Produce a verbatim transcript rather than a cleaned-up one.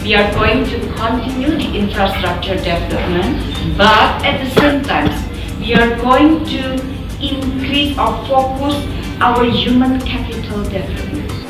we are going to continue the infrastructure development, but at the same time, we are going to increase or focus our human capital development.